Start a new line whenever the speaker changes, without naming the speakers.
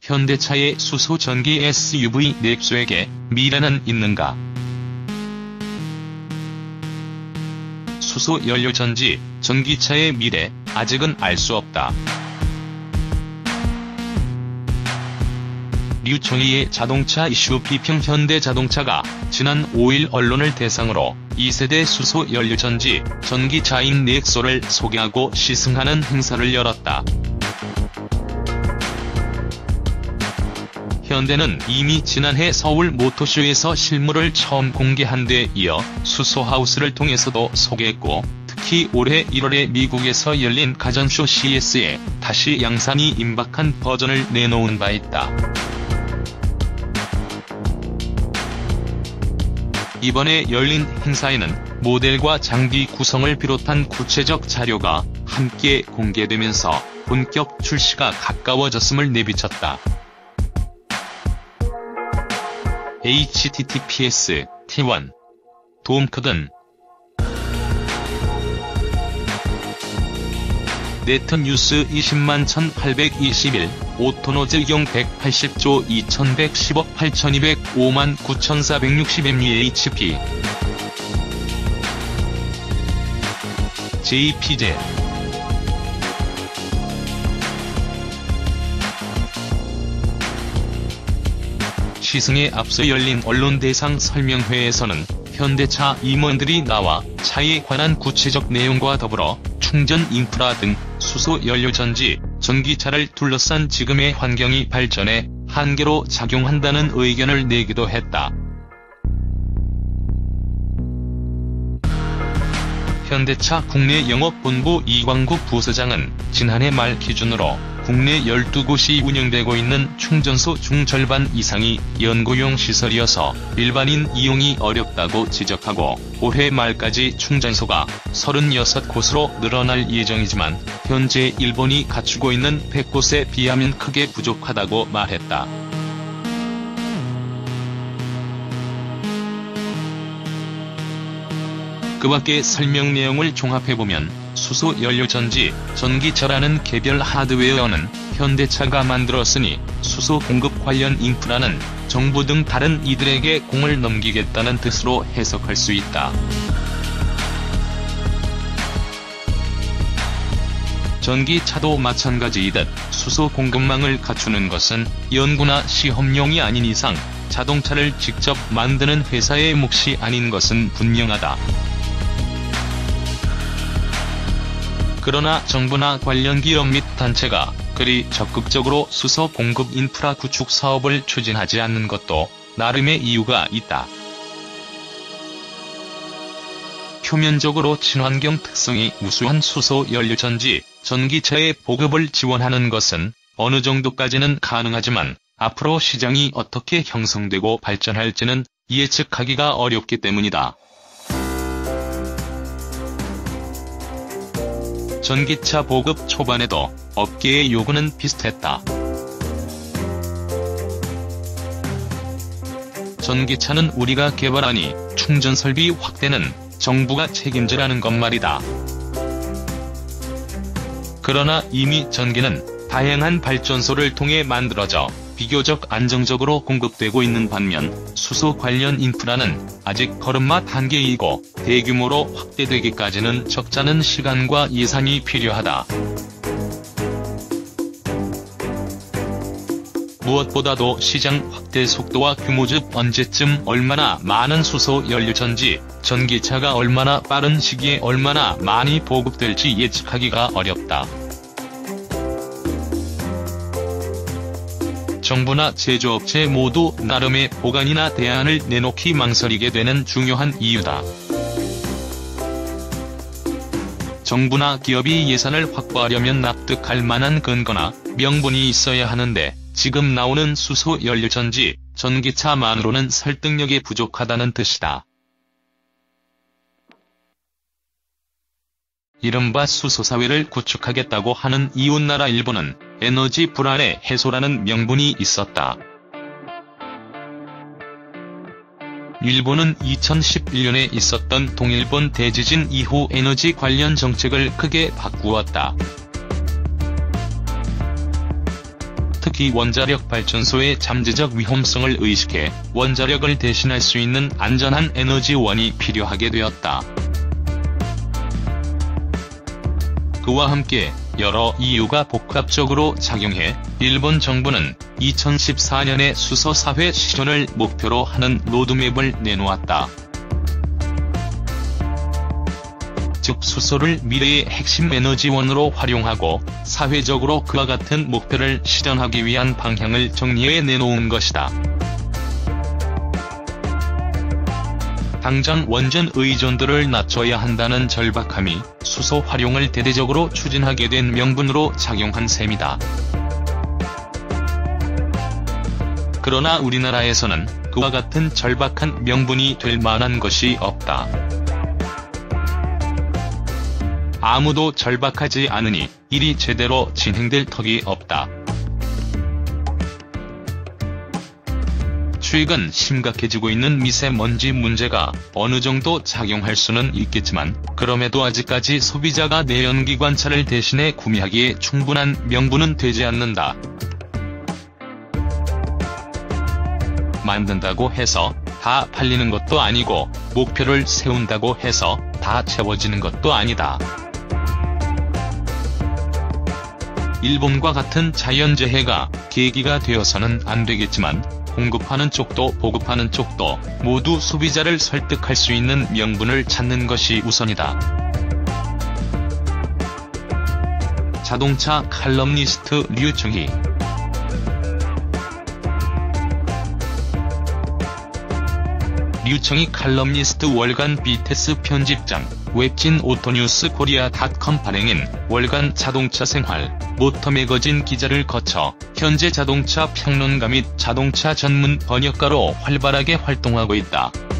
현대차의 수소 전기 SUV 넥소에게 미래는 있는가? 수소 연료 전지, 전기차의 미래, 아직은 알 수 없다. 류청희의 자동차 이슈 비평. 현대자동차가 지난 5일 언론을 대상으로 2세대 수소 연료 전지, 전기차인 넥소를 소개하고 시승하는 행사를 열었다. 현대는 이미 지난해 서울 모터쇼에서 실물을 처음 공개한 데 이어 수소하우스를 통해서도 소개했고, 특히 올해 1월에 미국에서 열린 가전쇼 CES에 다시 양산이 임박한 버전을 내놓은 바 있다. 이번에 열린 행사에는 모델과 장비 구성을 비롯한 구체적 자료가 함께 공개되면서 본격 출시가 가까워졌음을 내비쳤다. https t1 돔크든 네트뉴스 201,821 오토노즈경 180조 2110억 8205만 9460mAhp JPZ 시승에 앞서 열린 언론 대상 설명회에서는 현대차 임원들이 나와 차에 관한 구체적 내용과 더불어 충전 인프라 등 수소 연료 전지, 전기차를 둘러싼 지금의 환경이 발전에 한계로 작용한다는 의견을 내기도 했다. 현대차 국내 영업본부 이광국 부서장은 지난해 말 기준으로 국내 12곳이 운영되고 있는 충전소 중 절반 이상이 연구용 시설이어서 일반인 이용이 어렵다고 지적하고, 올해 말까지 충전소가 36곳으로 늘어날 예정이지만 현재 일본이 갖추고 있는 100곳에 비하면 크게 부족하다고 말했다. 그 밖의 설명 내용을 종합해보면 수소 연료 전지, 전기차라는 개별 하드웨어는 현대차가 만들었으니 수소 공급 관련 인프라는 정부 등 다른 이들에게 공을 넘기겠다는 뜻으로 해석할 수 있다. 전기차도 마찬가지이듯 수소 공급망을 갖추는 것은 연구나 시험용이 아닌 이상 자동차를 직접 만드는 회사의 몫이 아닌 것은 분명하다. 그러나 정부나 관련 기업 및 단체가 그리 적극적으로 수소 공급 인프라 구축 사업을 추진하지 않는 것도 나름의 이유가 있다. 표면적으로 친환경 특성이 우수한 수소 연료 전지, 전기차의 보급을 지원하는 것은 어느 정도까지는 가능하지만 앞으로 시장이 어떻게 형성되고 발전할지는 예측하기가 어렵기 때문이다. 전기차 보급 초반에도 업계의 요구는 비슷했다. 전기차는 우리가 개발하니 충전 설비 확대는 정부가 책임지라는 것 말이다. 그러나 이미 전기는 다양한 발전소를 통해 만들어져 비교적 안정적으로 공급되고 있는 반면 수소 관련 인프라는 아직 걸음마 단계이고 대규모로 확대되기까지는 적잖은 시간과 예산이 필요하다. 무엇보다도 시장 확대 속도와 규모, 즉 언제쯤 얼마나 많은 수소 연료 전지, 전기차가 얼마나 빠른 시기에 얼마나 많이 보급될지 예측하기가 어렵다. 정부나 제조업체 모두 나름의 보관이나 대안을 내놓기 망설이게 되는 중요한 이유다. 정부나 기업이 예산을 확보하려면 납득할 만한 근거나 명분이 있어야 하는데 지금 나오는 수소 연료 전지, 전기차만으로는 설득력이 부족하다는 뜻이다. 이른바 수소사회를 구축하겠다고 하는 이웃나라 일본은 에너지 불안의 해소라는 명분이 있었다. 일본은 2011년에 있었던 동일본 대지진 이후 에너지 관련 정책을 크게 바꾸었다. 특히 특히 원자력 발전소의 잠재적 위험성을 의식해 원자력을 대신할 수 있는 안전한 에너지원이 필요하게 되었다. 그와 함께 여러 이유가 복합적으로 작용해 일본 정부는 2014년에 수소 사회 실현을 목표로 하는 로드맵을 내놓았다. 즉 수소를 미래의 핵심 에너지원으로 활용하고 사회적으로 그와 같은 목표를 실현하기 위한 방향을 정리해 내놓은 것이다. 당장 원전 의존도를 낮춰야 한다는 절박함이 수소 활용을 대대적으로 추진하게 된 명분으로 작용한 셈이다. 그러나 우리나라에서는 그와 같은 절박한 명분이 될 만한 것이 없다. 아무도 절박하지 않으니 일이 제대로 진행될 턱이 없다. 최근 심각해지고 있는 미세먼지 문제가 어느 정도 작용할 수는 있겠지만 그럼에도 아직까지 소비자가 내연기 관차를 대신해 구매하기에 충분한 명분은 되지 않는다. 만든다고 해서 다 팔리는 것도 아니고 목표를 세운다고 해서 다 채워지는 것도 아니다. 일본과 같은 자연재해가 계기가 되어서는 안 되겠지만 공급하는 쪽도 보급하는 쪽도 모두 소비자를 설득할 수 있는 명분을 찾는 것이 우선이다. 자동차 칼럼니스트 류청희. 류청희 칼럼니스트 월간 BTS 편집장, 웹진 오토뉴스 코리아.com 발행인 월간 자동차 생활, 모터매거진 기자를 거쳐 현재 자동차 평론가 및 자동차 전문 번역가로 활발하게 활동하고 있다.